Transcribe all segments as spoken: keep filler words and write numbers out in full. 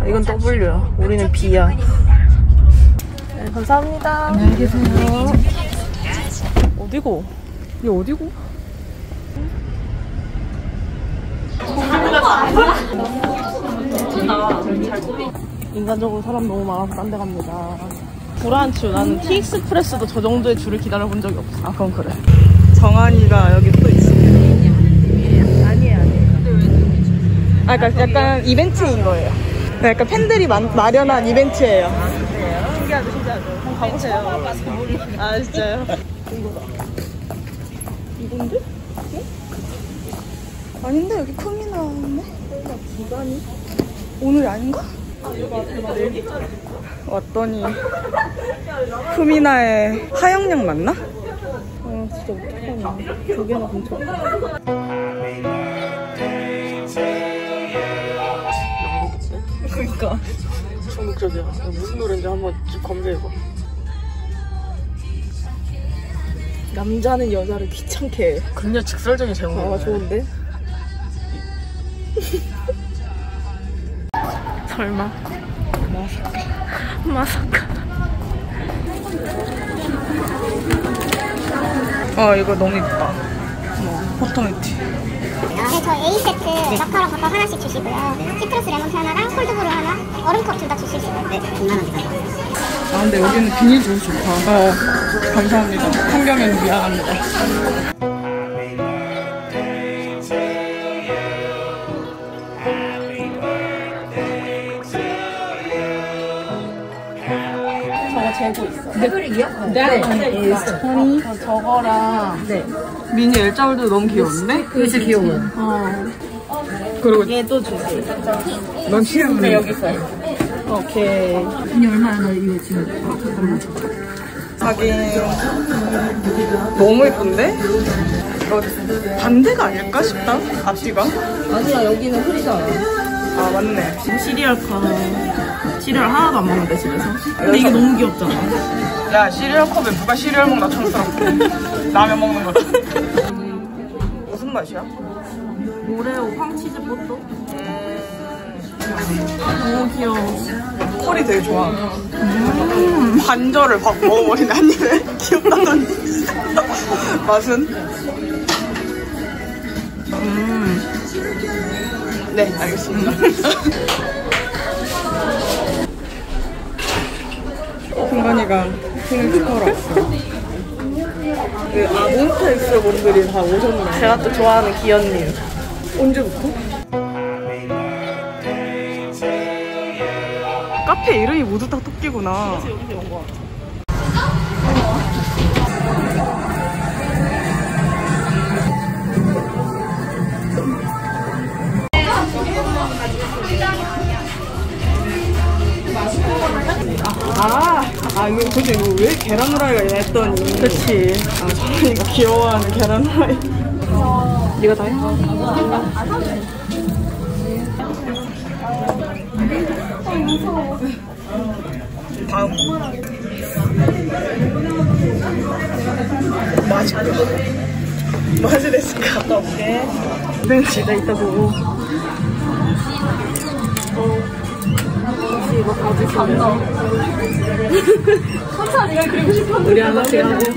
이건 W야. 우리는 B야. 네, 감사합니다. 안녕히 계세요. 어디고? 이게 어디고? 인간적으로 사람 너무 많아서 딴 데 갑니다. 브란치. 나는 티익스프레스도 저 정도의 줄을 기다려본 적이 없어. 아, 그럼 그래. 정한이가 여기 또 있어. 아니에요, 아니에요. 아, 그러니까 약간 이벤트인 거예요. 약간 팬들이 마, 마련한 이벤트예요. 아, 그래요? 신기하죠, 신기하죠. 한번 가보세요. 아, 진짜요? 이거다. 이건데? 어? 아닌데? 여기 품이 나왔네? 여기가 기간이? 오늘이 아닌가? 왔더니 품이나의 하영양 맞나? 아 진짜 어떡하냐. 두 개나 근처. 그니까 중국적이야. 무슨 노래인지 한번 쭉 검색해봐. 남자는 여자를 귀찮게 해. 굉장히 직설적인 제목이네. 아 좋은데? 설마 마사카 마사카. 아 이거 너무 이쁘다. 어, 포토매티. 네, 저 A 세트 마카롱 컵 하나씩 주시고요. 네. 시트러스 레몬티 하나랑 콜드브루 하나, 얼음컵 둘 다 주실 수 있어요. 네, 이만 원 드릴게요. 아 근데 여기는 비닐 너무 좋다. 어, 감사합니다. 환경에는 미안합니다. 저거 재고 있어. 패브릭이요? 네. 네. 아니 저거랑 네. 미니 엘자울도 너무 귀여운데? 그게 진짜 귀여워요. 어. 그리고 얘도 주세요. 넌 싫은데 네, 여기 있어요. 오케이. 언니 얼마나 이거 지금? 잠깐만. 하긴 너무 예쁜데? 이거 반대가 아닐까 싶다. 앞뒤가. 아니야, 여기는 흐리잖아. 아 맞네. 시리얼 컵 시리얼 하나도 안 먹는데 집에서. 근데 이게 너무 귀엽잖아. 야 시리얼 컵에 누가 시리얼 먹나 촌스럽게. 라면 먹는 거지. 무슨 맛이야? 오레오 황치즈 뽀또. 음... 너무 귀여워. 컬이 되게 좋아. 음... 반절을 막 먹어버리네 한 입에. 귀엽다더니. 맛은? 음... 네 알겠습니다. 승관이가 생일 축하하러 왔어. 그 아몬타엑스 분들이 다 오셨네. 제가 또 좋아하는 기현님. 언제부터? 카페 이름이 모두 다 토끼구나. 그래서 여기서 온 거 같아. 아, 아 이거 도대체 이거 왜 계란 후라이가 했더니. 그치. 아 정한이가 귀여워하는 계란 후라이. 네가 다 해? 다음 맛있다. 맛이 됐을까? 갔다 올게. 네, 진짜 이따 보고. 이거 가지실래? 감사 네가 그리고 싶었는데 우리 하나 우리 하나.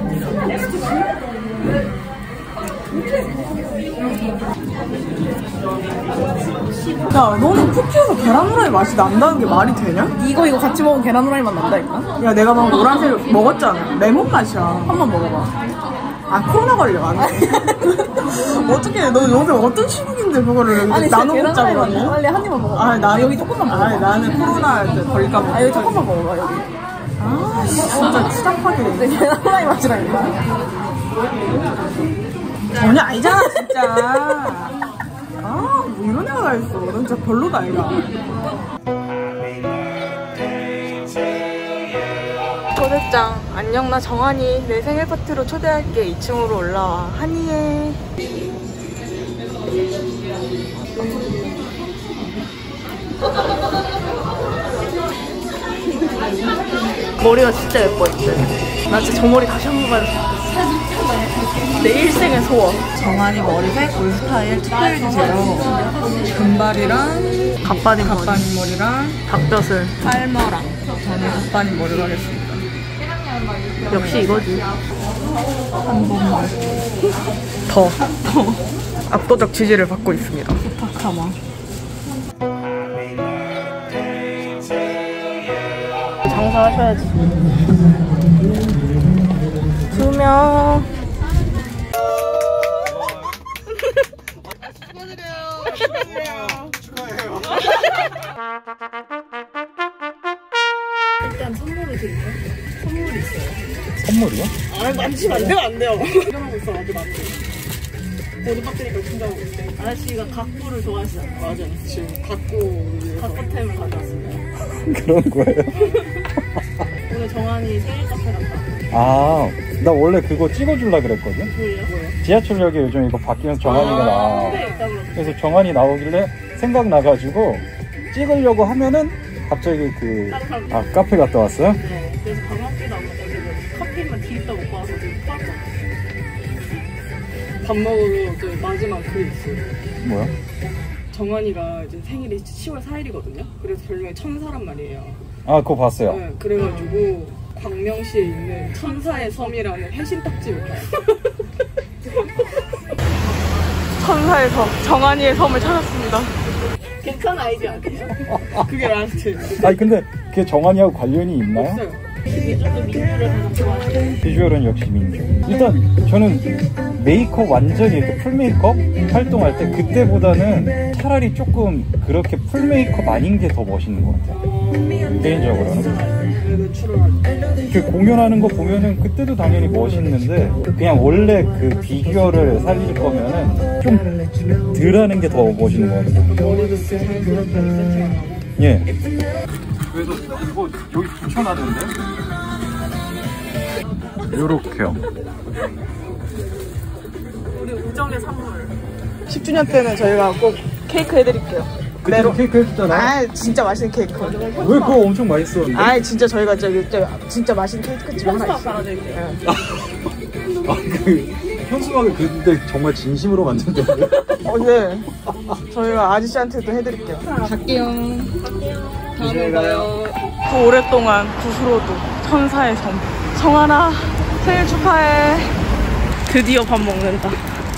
야 너는 쿠키에서 계란 후라이 맛이 난다는 게 말이 되냐? 이거 이거 같이 먹으면 계란 후라이 맛 난다니까? 야 내가 막 노란색 먹었잖아. 레몬 맛이야. 한 번 먹어봐. 아 코로나 걸려 안 돼. 어떻게 너 요새 어떤 시국인데 그거를 아니, 나눠 먹자고 하니? 빨리 한 입만 먹어. 아 나는 여기 조금만 먹어. 아니 나는 코로나 걸릴까 봐. 아 여기 조금만 먹어봐 여기. 아 진짜 추잡하게. 근데 계란 후라이 맛이라니까. 전혀 아니잖아 진짜. 아뭐 이런 애가 다 있어. 넌 진짜 별로다 아이가. 초대장. 안녕 나 정한이. 내 생일 파티로 초대할게. 이 층으로 올라와. 한이에. 머리가 진짜 예뻐 이제. 나 진짜 저 머리 다시 한 번만. 내 일생의 소원. 정한이 머리색 올 스타일 투표해 주세요. 금발이랑 갑바님 머리, 갑바님 머리랑 닭벼슬. 탈머랑 저는 갑바님 머리로 하겠습니다. 역시 이거지. 한 번만. 더. 더. 압도적 지지를 받고 있습니다. 파카마. 장사하셔야지. 두 명. 일단 선물을 드릴까? 선물이 있어요. 선물이요? 아, 만지면 안 돼요, 안 돼요. 긴장하고 있어, 아주 많이. 보드 배터리가 긴장하고 있어요. 아저씨가 각구를 좋아하시잖아요. 맞아요. 지금 각구, 각구템을 가져왔습니다. 그런 거예요? 오늘 정한이 생일 카페 간다. 아, 나 원래 그거 찍어주려 그랬거든? 뭐예요? 지하철역에 요즘 이거 바뀌면 정한이가 나와. 네, 있다고. 그래서 정한이 나오길래 생각나가지고 찍으려고 하면은 갑자기 그, 아, 카페 갔다 왔어요? 네, 그래서 방학기 나오면 지금 커피만 뒤집다 못 봐서 지금 파고 밥 먹으러 그 마지막 그 있어요. 뭐야? 정한이가 이제 생일이 시월 사일이거든요. 그래서 별명이 천사란 말이에요. 아, 그거 봤어요. 네, 그래가지고 광명시에 있는 천사의 섬이라는 해신떡집을 가요. 천사의 섬, 정한이의 섬을 찾았습니다. 괜찮은 아이디어 아니에요? 그게 라스트. 아니, 근데 그게 정한이하고 관련이 있나요? 없어요. 그게 조금 민주를 가장 좋아해요. 비주얼은 역시 민주. 일단 저는 메이크업 완전히 이렇게 풀 메이크업 활동할 때 그때보다는 차라리 조금 그렇게 풀 메이크업 아닌 게 더 멋있는 것 같아요. 개인적으로는. 외출을 그 공연하는 거 보면은 그때도 당연히 멋있는데 그냥 원래 그 비주얼을 살릴 거면은 좀 덜 하는 게 더 멋있는 것 같아요. 머리도 이렇게 자연스럽게 세팅하고. 예. 그래도 이거 여기 붙여놨는데? 요렇게요. 우리 우정의 선물. 십 주년 때는 저희가 꼭 케이크 해드릴게요. 그때도 케이크 해줬잖아. 아, 진짜 맛있는 케이크. 왜 그거 엄청 맛있었는데? 아, 진짜 저희가 저기 저 진짜 맛있는 케이크집 하나 있어요. 깔아드릴게요. 아, 그 현수막을 그때 정말 진심으로 만든다고요? 어, 네. 저희가 아저씨한테도 해드릴게요. 갈게요. 다음에 봐요. 그 오랫동안 구스로도 천사의 섬. 정한아, 생일 축하해. 드디어 밥 먹는다.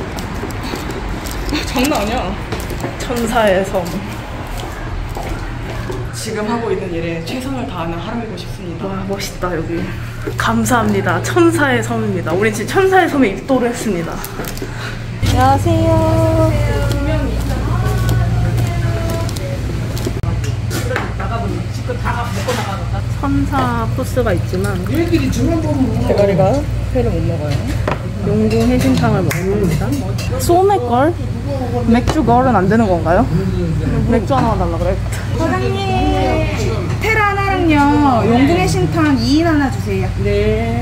장난 아니야. 천사의 섬. 지금 하고 있는 일에 최선을 다하는 하루이고 싶습니다. 와, 멋있다, 여기. 감사합니다. 천사의 섬입니다. 우린 지금 천사의 섬에 입도를 했습니다. 안녕하세요. 천사 코스가 있지만 대가리가 회를 못 먹어요. 용궁 해신탕을 먹습니다. 소맥걸? 맥주걸은 안 되는 건가요? 맥주 하나만 달라 그래. 사장님 테라 하나랑요 용궁의 신탕 이 인 하나 주세요. 네.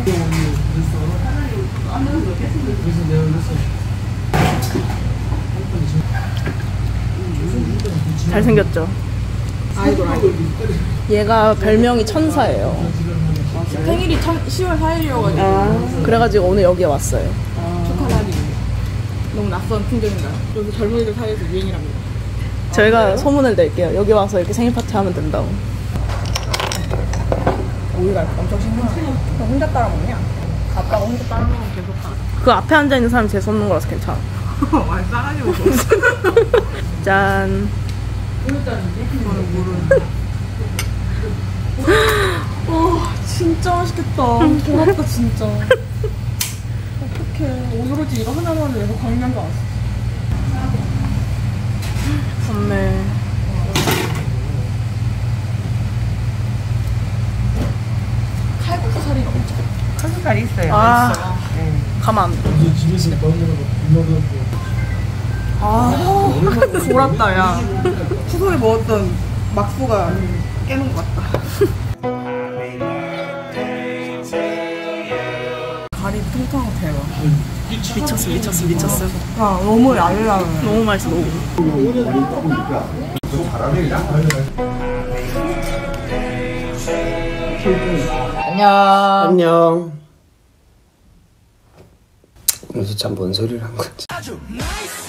잘생겼죠? 아이돌 아이돌. 얘가 별명이 천사예요. 생일이 시월 사일이어가지고. 아, 그래가지고 오늘 여기에 왔어요. 축하라니. 너무 낯선 풍경인가요? 그래서 젊은이들 사이에서 유행이랍니다. 저희가 소문을 낼게요. 여기 와서 이렇게 생일 파티 하면 된다고. 오이가 엄청 신기하네. 혼자 따라 먹냐? 아빠가 혼자 따라 먹으면 계속 가. 그 앞에 앉아있는 사람이 재수 없는 거라서 괜찮아. 많이 싸가지 먹어. 짠. 저는 물은. 와 진짜 맛있겠다. 고맙다 진짜. 어떡해. 오늘까지 이거 하나만 해서 광명가 왔어. 좋네. 칼국수 사리가 없죠? 칼국수 잘 있어요. 아, 가만 안 돼. 아, 졸았다, 야. 추석에 먹었던 막수가 깨는 것 같다. 가리 통통하고 대박. 미쳤어, 미쳤어, 미쳤어. 야, 너무 얄라네. 너무 맛있어, 너무. 안녕. 안녕. 그래서 참 뭔 소리를 한 건지.